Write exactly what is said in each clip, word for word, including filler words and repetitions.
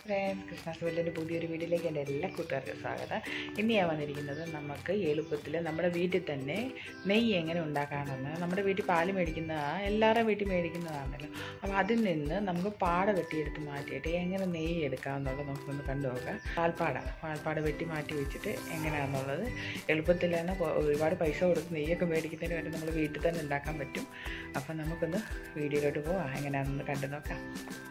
Friends, Krishna's വേൾഡിൻ്റെ പുതിയൊരു വീഡിയോയിലേക്ക് എൻ്റെ എല്ലാ കൂട്ടുകാർക്കും സ്വാഗതം. ഇന്ന് ഞാൻ വന്നിരിക്കുന്നത് നമുക്ക് എളുപ്പത്തിൽ നമ്മുടെ വീട്ടിൽ തന്നെ നെയ്യ് എങ്ങനെ ഉണ്ടാക്കാമെന്ന്. നമ്മുടെ വീട്ടിൽ പാല് മേടിക്കുന്ന എല്ലാവരുടെ വീട്ടിൽ മേടിക്കുന്നതാണല്ലോ. അപ്പോൾ അതിൽ നിന്ന് നമുക്ക് പാട വെട്ടിയെടുത്ത് മാറ്റിയിട്ട് എങ്ങനെ നെയ്യ് എടുക്കാമെന്നുള്ളത് നമുക്കൊന്ന് കണ്ടു നോക്കാം. പാൽപ്പാട പാൽപ്പാട വെട്ടി മാറ്റി വെച്ചിട്ട് എങ്ങനെയാണെന്നുള്ളത് എളുപ്പത്തിൽ തന്നെ ഒരുപാട് പൈസ കൊടുത്ത് നെയ്യൊക്കെ മേടിക്കുന്നതിന് വേണ്ടി നമ്മൾ വീട്ടിൽ തന്നെ ഉണ്ടാക്കാൻ പറ്റും. അപ്പം നമുക്കൊന്ന് വീഡിയോയിലോട്ട് പോവാം, എങ്ങനെയാണെന്ന് കണ്ടു നോക്കാം.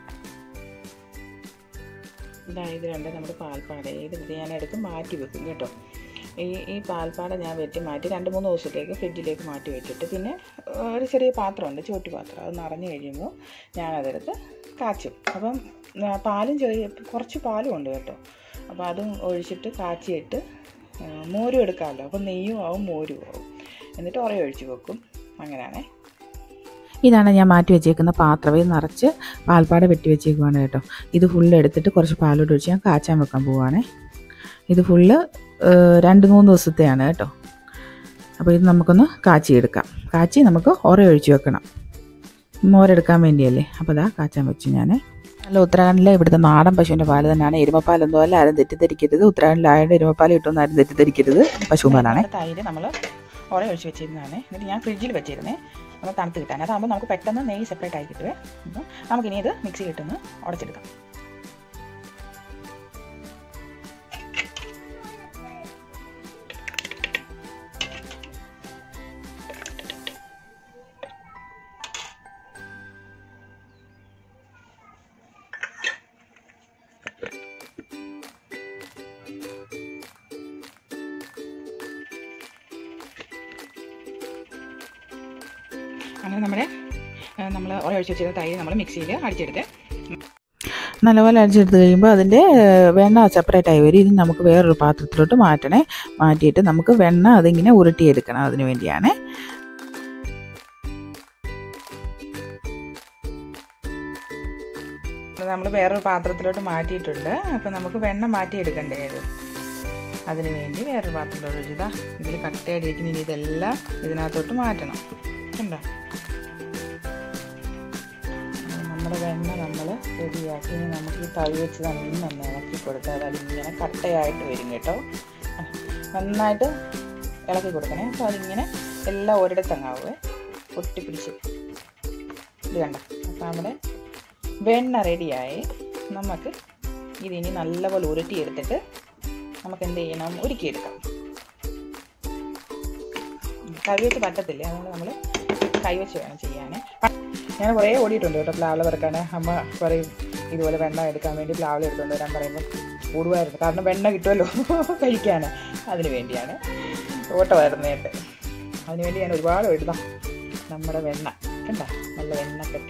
ഇതായത് രണ്ട് നമ്മുടെ പാൽപ്പാട ഇത് ഞാൻ എടുത്ത് മാറ്റി വെക്കും കേട്ടോ. ഈ ഈ പാൽപ്പാട ഞാൻ വെട്ടി മാറ്റി രണ്ട് മൂന്ന് ദിവസത്തേക്ക് ഫ്രിഡ്ജിലേക്ക് മാറ്റി വെച്ചിട്ട് പിന്നെ ഒരു ചെറിയ പാത്രമുണ്ട്, ചോട്ടി പാത്രം, അത് നിറഞ്ഞു കഴിയുമ്പോൾ ഞാനതെടുത്ത് കാച്ചും. അപ്പം പാലും ചെറിയ കുറച്ച് പാലും ഉണ്ട് കേട്ടോ. അപ്പോൾ അതും ഒഴിച്ചിട്ട് കാച്ചിയിട്ട് മോരും എടുക്കാമല്ലോ. അപ്പം നെയ്യും ആവും മോരും ആവും. എന്നിട്ട് ഉറ ഒഴിച്ച് വെക്കും. അങ്ങനെയാണേ. ഇതാണ് ഞാൻ മാറ്റി വെച്ചേക്കുന്ന പാത്രം. ഇത് നിറച്ച് പാൽപ്പാട വെട്ടി വെച്ചേക്കുവാണ് കേട്ടോ. ഇത് ഫുള്ള് എടുത്തിട്ട് കുറച്ച് പാലോട്ട് ഒഴിച്ച് ഞാൻ കാച്ചാൻ വെക്കാൻ പോവുകയാണേ. ഇത് ഫുള്ള് രണ്ട് മൂന്ന് ദിവസത്തെയാണ് കേട്ടോ. അപ്പോൾ ഇത് നമുക്കൊന്ന് കാച്ചിയെടുക്കാം. കാച്ചി നമുക്ക് ഉറ ഒഴിച്ച് വെക്കണം, മോരെടുക്കാൻ വേണ്ടിയല്ലേ. അപ്പോൾ ഇതാ കാച്ചാൻ വെച്ചു ഞാൻ. നല്ല ഉത്തരാഖണ്ഡിലെ ഇവിടുത്തെ നാടൻ പശുവിൻ്റെ പാല് തന്നെയാണ്. എരുമപ്പാലൊന്നും അല്ല, ആരും തെറ്റിദ്ധരിക്കരുത്. ഉത്തരാഖണ്ഡിലായത് എരുമപ്പാൽ കിട്ടുമെന്ന് ആരും തെറ്റിദ്ധരിക്കരുത്. പശുപാലാണ്. തൈര് നമ്മൾ ഉറ ഒഴിച്ച് വെച്ചിരുന്നതാണ്. എന്നിട്ട് ഞാൻ ഫ്രിഡ്ജിൽ വെച്ചിരുന്നേ നമ്മൾ തണുത്ത് കിട്ടാൻ. അതാകുമ്പോൾ നമുക്ക് പെട്ടെന്ന് നെയ്യ് സെപ്പറേറ്റ് ആയി കിട്ടുവേ. അപ്പം നമുക്കിനി ഇത് മിക്സി കിട്ടുന്ന ഉടച്ചെടുക്കാം. അങ്ങനെ നമ്മുടെ നമ്മൾ ഉറ ഒഴിച്ച് വെച്ചിരുന്ന തൈര് നമ്മൾ മിക്സിയിൽ അടിച്ചെടുത്ത് നല്ലപോലെ അടിച്ചെടുത്ത് കഴിയുമ്പോൾ അതിൻ്റെ വെണ്ണ സെപ്പറേറ്റ് ആയി വരും. ഇത് നമുക്ക് വേറൊരു പാത്രത്തിലോട്ട് മാറ്റണേ. മാറ്റിയിട്ട് നമുക്ക് വെണ്ണ അതിങ്ങനെ ഉരുട്ടിയെടുക്കണം. അതിന് വേണ്ടിയാണ്. നമ്മൾ വേറൊരു പാത്രത്തിലോട്ട് മാറ്റിയിട്ടുണ്ട്. അപ്പം നമുക്ക് വെണ്ണ മാറ്റിയെടുക്കണ്ടേ അത്. അതിന് വേണ്ടി വേറൊരു പാത്രത്തിലോട്ട് വെച്ചിതാ ഇതിൽ കട്ടയടിയിരിക്കുന്ന ഇനി ഇതെല്ലാം ഇതിനകത്തോട്ട് മാറ്റണം. ഉണ്ടോ? നമ്മുടെ വെണ്ണ നമ്മൾ റെഡിയാക്കി ഇനി നമുക്ക് ഈ തവി വെച്ച് തന്നെ ഒന്ന് ഇളക്കി കൊടുത്താൽ അതിങ്ങനെ കട്ടയായിട്ട് വരും കേട്ടോ. നന്നായിട്ട് ഇളക്കി കൊടുക്കണേ. അപ്പോൾ അതിങ്ങനെ എല്ലാം ഒരിടത്തങ്ങാവേ പൊട്ടിപ്പിടിച്ച് ഇത് കണ്ട. അപ്പോൾ നമ്മുടെ വെണ്ണ റെഡിയായി. നമുക്ക് ഇതിനി നല്ലപോലെ ഉരുട്ടിയെടുത്തിട്ട് നമുക്ക് എന്ത് ചെയ്യണം, ഉരുക്കിയെടുക്കാം. കൈ വെച്ച് പറ്റത്തില്ല, അതുകൊണ്ട് നമ്മൾ കൈ വെച്ച് വേണം ചെയ്യാൻ. ഞാൻ കുറേ ഓടിയിട്ടുണ്ട് കേട്ടോ പ്ലാവില പെറുക്കാൻ. അമ്മ പറയും ഇതുപോലെ വെണ്ണ എടുക്കാൻ വേണ്ടി പ്ലാവില എടുത്തുകൊണ്ട് വരാൻ പറയുമ്പോൾ ഓടുമായിരുന്നു. കാരണം വെണ്ണ കിട്ടുമല്ലോ കഴിക്കാൻ. അതിന് വേണ്ടിയാണ് ഓട്ടമായിരുന്നേട്ട്. അതിനുവേണ്ടി ഞാൻ ഒരുപാട് എഴുതാം. നമ്മുടെ വെണ്ണ കണ്ട, നല്ല വെണ്ണ കെട്ടി.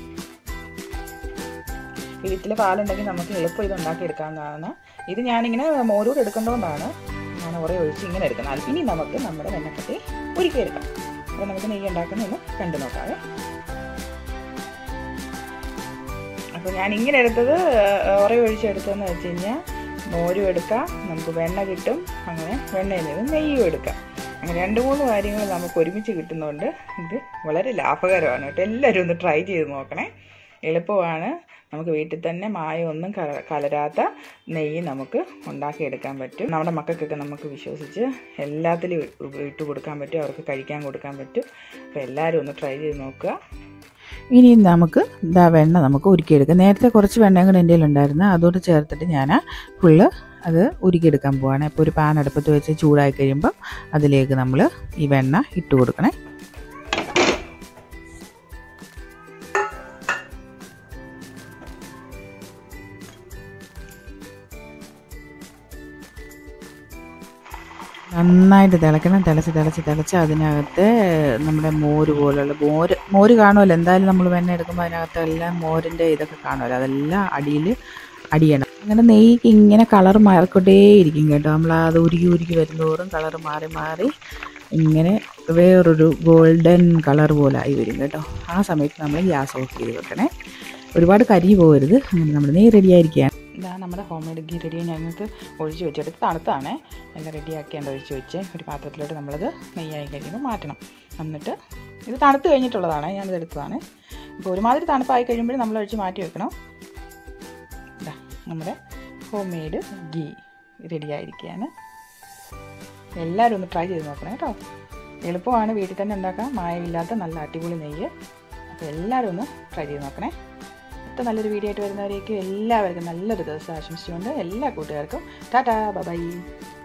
ഈ വീട്ടിൽ പാലുണ്ടെങ്കിൽ നമുക്ക് എളുപ്പം ഇത് ഉണ്ടാക്കിയെടുക്കാവുന്നതാണ്. ഇത് ഞാനിങ്ങനെ മോരൂട് എടുക്കേണ്ടതുകൊണ്ടാണ് ഞാൻ ഉറ ഒഴിച്ച് ഇങ്ങനെ എടുക്കുന്നത്. ഇനി നമുക്ക് നമ്മുടെ വെണ്ണക്കട്ടി ഉരുക്കിയെടുക്കാം. അപ്പോൾ നമുക്ക് നെയ്യ് ഉണ്ടാക്കുന്നതൊന്ന് കണ്ടു നോക്കാവേ. അപ്പോൾ ഞാൻ ഇങ്ങനെ എടുത്തത് ഉറ ഒഴിച്ചെടുത്തതെന്ന് വെച്ച് കഴിഞ്ഞാൽ മോരും എടുക്കാം, നമുക്ക് വെണ്ണ കിട്ടും. അങ്ങനെ വെണ്ണയിൽ നിന്ന് നെയ്യും എടുക്കാം. അങ്ങനെ രണ്ട് മൂന്ന് കാര്യങ്ങൾ നമുക്ക് ഒരുമിച്ച് കിട്ടുന്നതുകൊണ്ട് ഇത് വളരെ ലാഭകരമാണ് കേട്ടോ. എല്ലാവരും ഒന്ന് ട്രൈ ചെയ്ത് നോക്കണേ. എളുപ്പമാണ്. നമുക്ക് വീട്ടിൽ തന്നെ മായമൊന്നും കല കലരാത്ത നെയ്യ് നമുക്ക് ഉണ്ടാക്കിയെടുക്കാൻ പറ്റും. നമ്മുടെ മക്കൾക്കൊക്കെ നമുക്ക് വിശ്വസിച്ച് എല്ലാത്തിലും ഇട്ട് കൊടുക്കാൻ പറ്റും, അവർക്ക് കഴിക്കാൻ കൊടുക്കാൻ പറ്റും. അപ്പോൾ എല്ലാവരും ഒന്ന് ട്രൈ ചെയ്ത് നോക്കുക. ഇനി നമുക്ക് ഇതാ വെണ്ണ നമുക്ക് ഉരുക്കിയെടുക്കാം. നേരത്തെ കുറച്ച് വെണ്ണയും കൂടെ എൻ്റെ കയ്യിലുണ്ടായിരുന്നു, അതോട് ചേർത്തിട്ട് ഞാൻ ഫുള്ള് അത് ഉരുക്കിയെടുക്കാൻ പോവാണ്. അപ്പോൾ ഒരു പാൻ അടുപ്പത്ത് വെച്ച് ചൂടായി കഴിയുമ്പം അതിലേക്ക് നമ്മൾ ഈ വെണ്ണ ഇട്ട് കൊടുക്കണേ. നന്നായിട്ട് തിളക്കണം. തിളച്ച് തിളച്ച് തിളച്ച് അതിനകത്ത് നമ്മുടെ മോര് പോലുള്ള മോര് മോര് കാണുമല്ലോ. എന്തായാലും നമ്മൾ വെണ്ണ എടുക്കുമ്പോൾ അതിനകത്തെല്ലാം മോരിൻ്റെ ഇതൊക്കെ കാണുമല്ലോ. അതെല്ലാം അടിയിൽ അടിയണം. അങ്ങനെ നെയ്ക്ക് ഇങ്ങനെ കളർ മാറിക്കൊണ്ടേയിരിക്കും കേട്ടോ. നമ്മൾ അത് ഉരുകി ഉരുകി വരുന്നതോറും കളർ മാറി മാറി ഇങ്ങനെ വേറൊരു ഗോൾഡൻ കളർ പോലെ ആയി വരും കേട്ടോ. ആ സമയത്ത് നമ്മൾ ഗ്യാസ് ഓഫ് ചെയ്ത് വെക്കണേ. ഒരുപാട് കരി പോകരുത്. അങ്ങനെ നമ്മുടെ നെയ്യ് റെഡിയായിരിക്കുകയാണ്. ഇതാ നമ്മുടെ ഹോം മെയ്ഡ് ഗീ റെഡി. ഞങ്ങൾക്ക് ഒഴിച്ച് വെച്ചെടുത്ത് തണുത്താണ് എല്ലാം റെഡിയാക്കിയാണ്ട് ഒഴിച്ച് വെച്ച് ഒരു പാത്രത്തിലോട്ട് നമ്മളത് നെയ്യായി കഴിയുമ്പോൾ മാറ്റണം. എന്നിട്ട് ഇത് തണുത്ത് കഴിഞ്ഞിട്ടുള്ളതാണ്, ഞാനിത് എടുത്തതാണ്. ഇപ്പോൾ ഒരുമാതിരി തണുപ്പായി കഴിയുമ്പോൾ നമ്മൾ ഒഴിച്ച് മാറ്റി വെക്കണം. ഇതാ നമ്മുടെ ഹോം മെയ്ഡ് ഗീ റെഡി ആയിരിക്കുകയാണ്. എല്ലാവരും ഒന്ന് ട്രൈ ചെയ്ത് നോക്കണം കേട്ടോ. എളുപ്പമാണ്, വീട്ടിൽ തന്നെ ഉണ്ടാക്കാം, മായമില്ലാത്ത നല്ല അടിപൊളി നെയ്യ്. അപ്പോൾ എല്ലാവരും ഒന്ന് ട്രൈ ചെയ്ത് നോക്കണേ. അടുത്ത നല്ലൊരു വീഡിയോ ആയിട്ട് വരുന്നവരേക്കും എല്ലാവർക്കും നല്ലൊരു ദിവസം ആശംസിച്ചുകൊണ്ട് എല്ലാ കൂട്ടുകാർക്കും ടാറ്റാ ബൈ.